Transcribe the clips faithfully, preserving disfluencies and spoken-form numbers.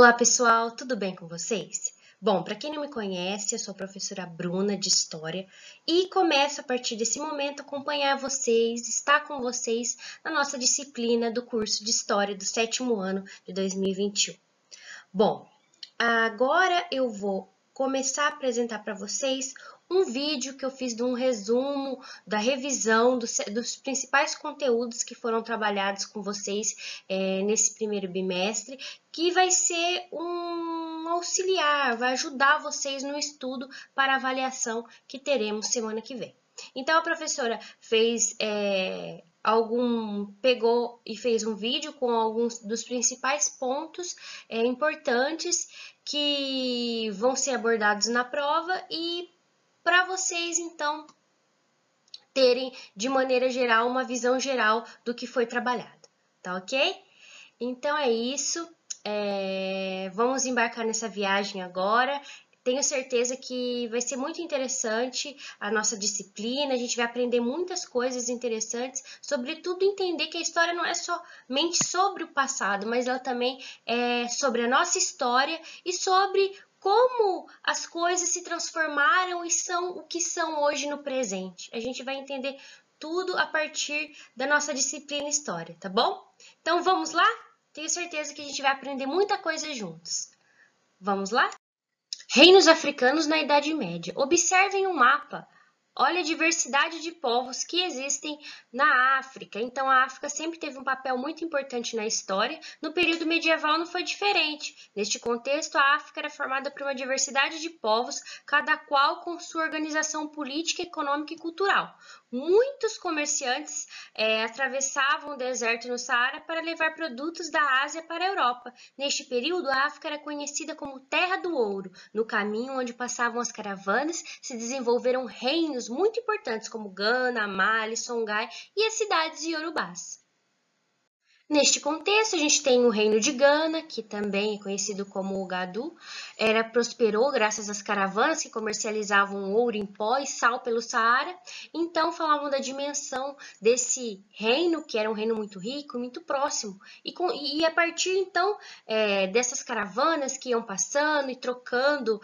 Olá pessoal, tudo bem com vocês? Bom, para quem não me conhece, eu sou a professora Bruna de História e começo a partir desse momento a acompanhar vocês, estar com vocês na nossa disciplina do curso de História do sétimo ano de dois mil e vinte e um. Bom, agora eu vou começar a apresentar para vocês um vídeo que eu fiz de um resumo da revisão dos, dos principais conteúdos que foram trabalhados com vocês é, nesse primeiro bimestre, que vai ser um auxiliar, vai ajudar vocês no estudo para a avaliação que teremos semana que vem. Então, a professora fez é, algum, pegou e fez um vídeo com alguns dos principais pontos é, importantes que vão ser abordados na prova e para vocês, então, terem, de maneira geral, uma visão geral do que foi trabalhado, tá ok? Então, é isso. É, vamos embarcar nessa viagem agora. Tenho certeza que vai ser muito interessante a nossa disciplina, a gente vai aprender muitas coisas interessantes, sobretudo entender que a história não é somente sobre o passado, mas ela também é sobre a nossa história e sobre como as coisas se transformaram e são o que são hoje no presente. A gente vai entender tudo a partir da nossa disciplina História, tá bom? Então vamos lá? Tenho certeza que a gente vai aprender muita coisa juntos. Vamos lá? Reinos africanos na Idade Média. Observem o mapa. Olha a diversidade de povos que existem na África. Então, a África sempre teve um papel muito importante na história. No período medieval não foi diferente. Neste contexto, a África era formada por uma diversidade de povos, cada qual com sua organização política, econômica e cultural. Muitos comerciantes é, atravessavam o deserto no Saara para levar produtos da Ásia para a Europa. Neste período, a África era conhecida como Terra do Ouro. No caminho onde passavam as caravanas, se desenvolveram reinos muito importantes como Gana, Mali, Songhai e as cidades iorubás. Neste contexto, a gente tem o reino de Gana, que também é conhecido como o Gadu, era prosperou graças às caravanas que comercializavam ouro em pó e sal pelo Saara. Então, falavam da dimensão desse reino, que era um reino muito rico, muito próximo. E, com, e a partir, então, é, dessas caravanas que iam passando e trocando,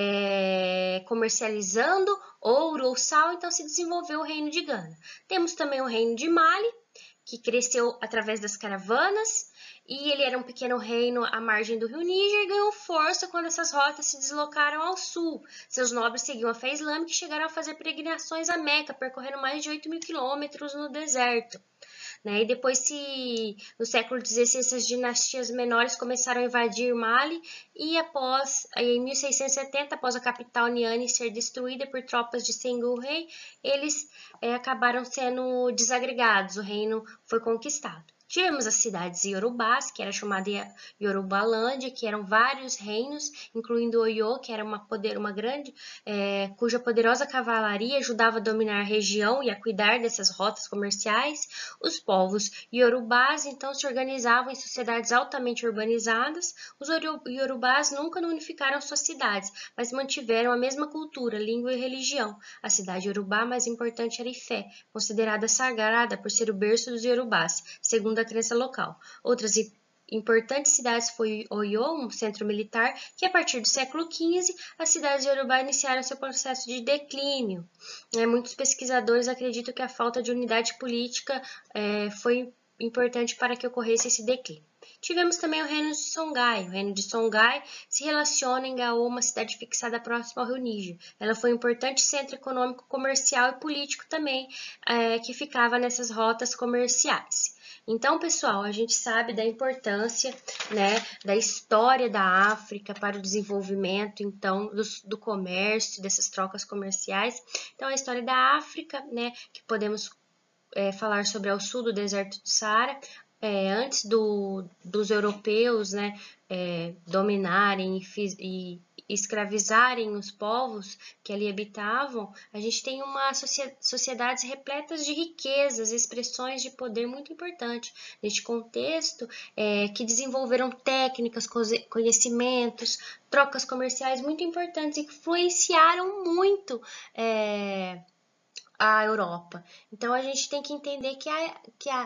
é, comercializando ouro ou sal, então se desenvolveu o reino de Gana. Temos também o reino de Mali, que cresceu através das caravanas, e ele era um pequeno reino à margem do rio Níger e ganhou força quando essas rotas se deslocaram ao sul. Seus nobres seguiam a fé islâmica e chegaram a fazer peregrinações a Meca, percorrendo mais de oito mil quilômetros no deserto. Né? E depois, se, no século dezesseis, essas dinastias menores começaram a invadir Mali e após, em mil seiscentos e setenta, após a capital Niani ser destruída por tropas de Senghor Rei, eles é, acabaram sendo desagregados, o reino foi conquistado. Tivemos as cidades iorubás, que era chamada Yorubalândia, que eram vários reinos, incluindo Oyo, que era uma, poder, uma grande, é, cuja poderosa cavalaria ajudava a dominar a região e a cuidar dessas rotas comerciais. Os povos iorubás, então, se organizavam em sociedades altamente urbanizadas. Os iorubás nunca unificaram suas cidades, mas mantiveram a mesma cultura, língua e religião. A cidade iorubá mais importante era Ifé, considerada sagrada por ser o berço dos iorubás, segundo a crença local. Outras importantes cidades foi Oyo, um centro militar, que a partir do século quinze, as cidades iorubá iniciaram seu processo de declínio. É, muitos pesquisadores acreditam que a falta de unidade política é, foi importante para que ocorresse esse declínio. Tivemos também o reino de Songhai. O reino de Songhai se relaciona em Gao, uma cidade fixada próxima ao rio Níger. Ela foi um importante centro econômico, comercial e político também, é, que ficava nessas rotas comerciais. Então, pessoal, a gente sabe da importância, né, da história da África para o desenvolvimento, então, do, do comércio, dessas trocas comerciais. Então, a história da África, né, que podemos é, falar sobre ao sul do deserto do Saara, é, antes do, dos europeus, né, é, dominarem e, e escravizarem os povos que ali habitavam, a gente tem uma sociedades repletas de riquezas, expressões de poder muito importante. Neste contexto, é, que desenvolveram técnicas, conhecimentos, trocas comerciais muito importantes e que influenciaram muito é, a Europa. Então, a gente tem que entender que a, que a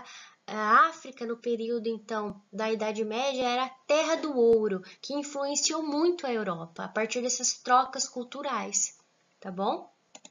a África, no período, então, da Idade Média, era a terra do ouro, que influenciou muito a Europa, a partir dessas trocas culturais, tá bom?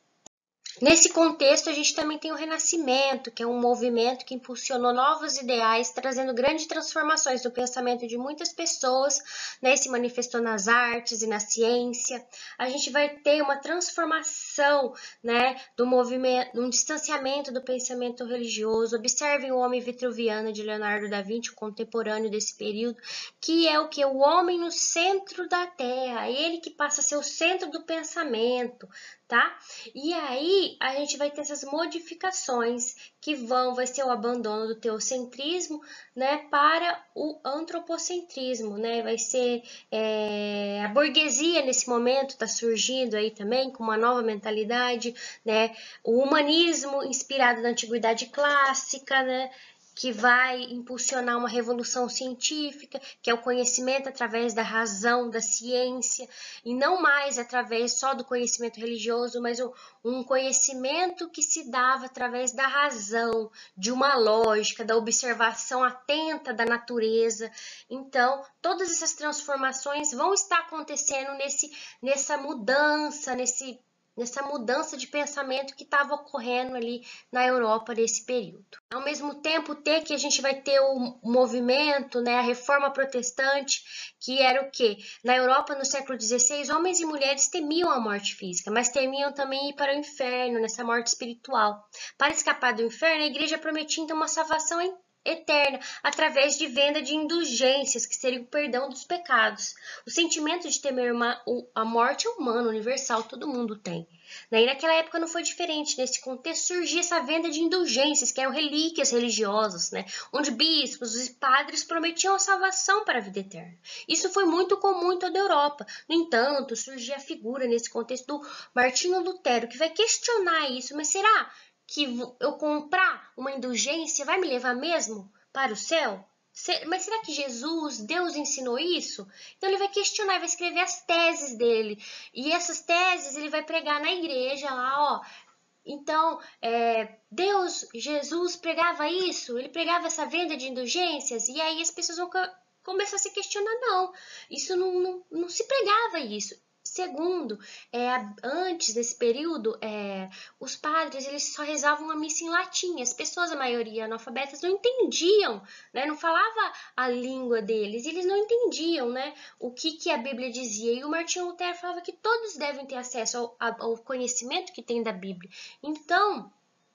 Nesse contexto, a gente também tem o Renascimento, que é um movimento que impulsionou novos ideais, trazendo grandes transformações no pensamento de muitas pessoas, né? Se manifestou nas artes e na ciência. A gente vai ter uma transformação, né, do movimento, um distanciamento do pensamento religioso. Observem o Homem Vitruviano de Leonardo da Vinci, o contemporâneo desse período, que é o que? O homem no centro da Terra, ele que passa a ser o centro do pensamento, tá? E aí a gente vai ter essas modificações que vão, vai ser o abandono do teocentrismo, né, para o antropocentrismo, né? Vai ser é, a burguesia nesse momento está surgindo aí também com uma nova mentalidade, né? O humanismo inspirado na antiguidade clássica, né? Que vai impulsionar uma revolução científica, que é o conhecimento através da razão, da ciência, e não mais através só do conhecimento religioso, mas um conhecimento que se dava através da razão, de uma lógica, da observação atenta da natureza. Então, todas essas transformações vão estar acontecendo nesse, nessa mudança, nesse nessa mudança de pensamento que estava ocorrendo ali na Europa nesse período. Ao mesmo tempo, ter que a gente vai ter o movimento, né, a Reforma Protestante, que era o quê? Na Europa, no século dezesseis, homens e mulheres temiam a morte física, mas temiam também ir para o inferno, nessa morte espiritual. Para escapar do inferno, a igreja prometia então uma salvação em eterna, através de venda de indulgências, que seria o perdão dos pecados. O sentimento de temer uma, a morte é humano, universal, todo mundo tem. E naquela época não foi diferente. Nesse contexto surgia essa venda de indulgências, que eram relíquias religiosas, né? Onde bispos e padres prometiam a salvação para a vida eterna. Isso foi muito comum em toda a Europa. No entanto, surgia a figura nesse contexto do Martinho Lutero, que vai questionar isso. Mas será que eu comprar uma indulgência vai me levar mesmo para o céu? Mas será que Jesus, Deus ensinou isso? Então ele vai questionar, vai escrever as teses dele. E essas teses ele vai pregar na igreja lá, ó. Então, é, Deus, Jesus pregava isso? Ele pregava essa venda de indulgências? E aí as pessoas vão começar a se questionar, não. Isso não, não, não se pregava isso. Segundo, é, antes desse período, é, os padres eles só rezavam a missa em latim. As pessoas, a maioria analfabetas, não entendiam, né? Não falava a língua deles, eles não entendiam, né, o que, que a Bíblia dizia. E o Martinho Lutero falava que todos devem ter acesso ao, ao conhecimento que tem da Bíblia. Então,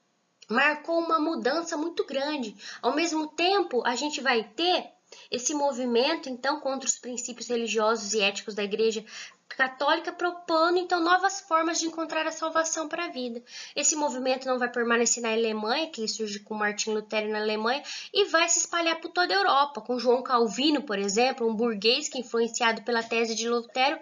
marcou uma mudança muito grande. Ao mesmo tempo, a gente vai ter esse movimento, então, contra os princípios religiosos e éticos da Igreja Católica, propondo então novas formas de encontrar a salvação para a vida. Esse movimento não vai permanecer na Alemanha, que surge com Martim Lutero na Alemanha, e vai se espalhar por toda a Europa, com João Calvino, por exemplo, um burguês que, influenciado pela tese de Lutero,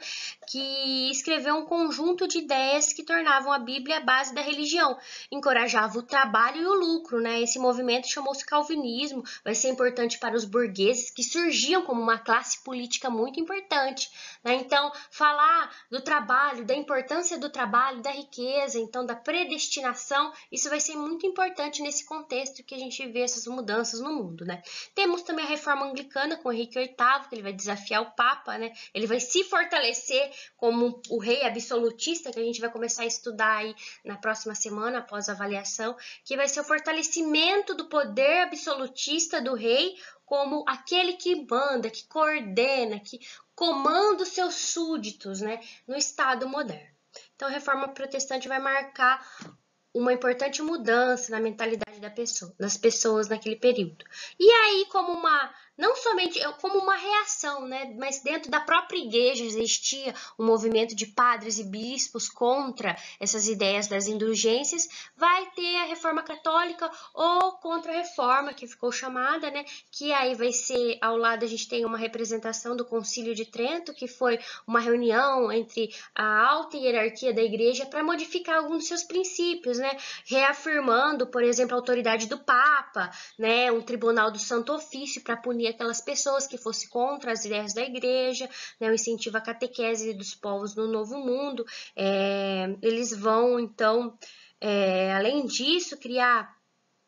que escreveu um conjunto de ideias que tornavam a Bíblia a base da religião, encorajava o trabalho e o lucro, né? Esse movimento chamou-se Calvinismo, vai ser importante para os burgueses, que surgiam como uma classe política muito importante, né? Então, falar do trabalho, da importância do trabalho, da riqueza, então da predestinação, isso vai ser muito importante nesse contexto que a gente vê essas mudanças no mundo, né? Temos também a Reforma Anglicana com Henrique oitavo, que ele vai desafiar o Papa, né? Ele vai se fortalecer como o rei absolutista, que a gente vai começar a estudar aí na próxima semana, após a avaliação, que vai ser o fortalecimento do poder absolutista do rei como aquele que manda, que coordena, que comanda os seus súditos, né, no Estado moderno. Então, a Reforma Protestante vai marcar uma importante mudança na mentalidade da pessoa, das pessoas naquele período. E aí, como uma, não somente como uma reação, né, mas dentro da própria igreja existia um movimento de padres e bispos contra essas ideias das indulgências, vai ter a Reforma Católica ou Contra-Reforma, que ficou chamada, né, que aí vai ser, ao lado a gente tem uma representação do Concílio de Trento, que foi uma reunião entre a alta hierarquia da igreja para modificar alguns dos seus princípios, né, reafirmando, por exemplo, a autoridade do Papa, né, um tribunal do Santo Ofício para punir aquelas pessoas que fossem contra as ideias da igreja, né, o incentivo à catequese dos povos no Novo Mundo. É, eles vão, então, é, além disso, criar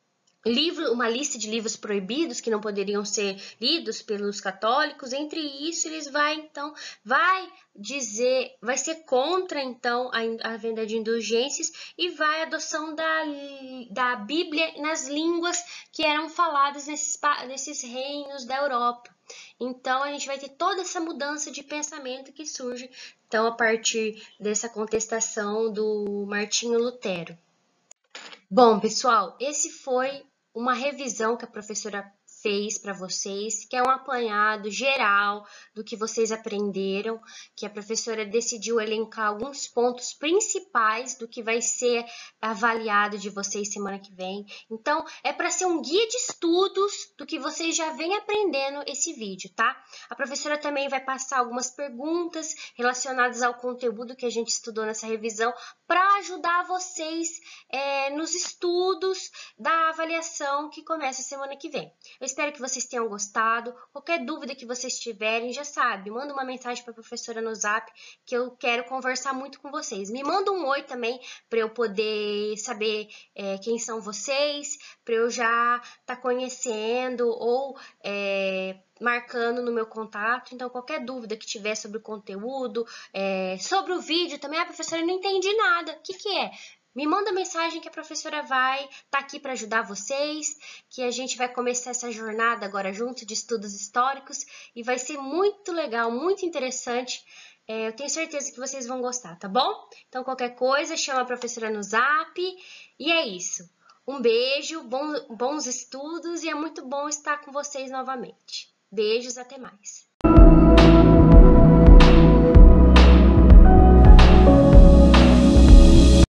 livro, uma lista de livros proibidos que não poderiam ser lidos pelos católicos. Entre isso, eles vai então vai dizer, vai ser contra então a, a venda de indulgências e vai a adoção da, da Bíblia nas línguas que eram faladas nesses, nesses reinos da Europa. Então a gente vai ter toda essa mudança de pensamento que surge então a partir dessa contestação do Martinho Lutero. Bom, pessoal, esse foi uma revisão que a professora fez para vocês, que é um apanhado geral do que vocês aprenderam, que a professora decidiu elencar alguns pontos principais do que vai ser avaliado de vocês semana que vem. Então, é para ser um guia de estudos do que vocês já vêm aprendendo esse vídeo, tá? A professora também vai passar algumas perguntas relacionadas ao conteúdo que a gente estudou nessa revisão para ajudar vocês é, nos estudos da avaliação que começa semana que vem. Eu espero que vocês tenham gostado. Qualquer dúvida que vocês tiverem, já sabe, manda uma mensagem para a professora no Zap, que eu quero conversar muito com vocês. Me manda um oi também, para eu poder saber é, quem são vocês, para eu já estar tá conhecendo ou é, marcando no meu contato. Então, qualquer dúvida que tiver sobre o conteúdo, é, sobre o vídeo também, a professora não entendi nada. O que que é? Me manda mensagem que a professora vai estar tá aqui para ajudar vocês, que a gente vai começar essa jornada agora junto de estudos históricos e vai ser muito legal, muito interessante. É, eu tenho certeza que vocês vão gostar, tá bom? Então, qualquer coisa, chama a professora no Zap e é isso. Um beijo, bons, bons estudos e é muito bom estar com vocês novamente. Beijos, até mais.